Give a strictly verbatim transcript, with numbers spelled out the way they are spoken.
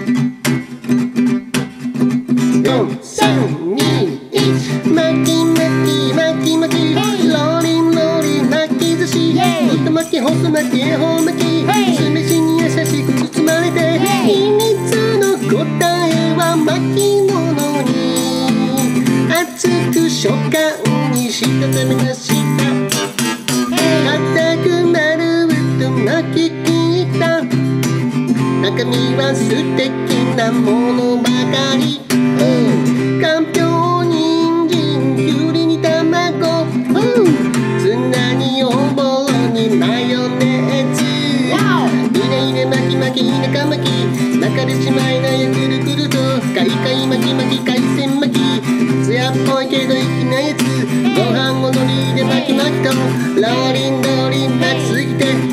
よん、さん、に、いち巻き巻き巻き巻きロリンロリン巻き寿司太巻き細巻き恵方巻き酢飯に優しく包まれて秘密の答えは巻物に熱く食感にしたためました硬く丸太巻き切った中身は素敵なものばかりかんぴょう、人参、きゅうりに卵ツナにおぼろにマヨネーズいねいね巻き巻き田舎巻き巻かれちまいなよくるくるとカリカリ巻き巻き海鮮巻き艶っぽいけど粋なやつご飯をのりで巻き巻きとローリンローリン巻きすぎて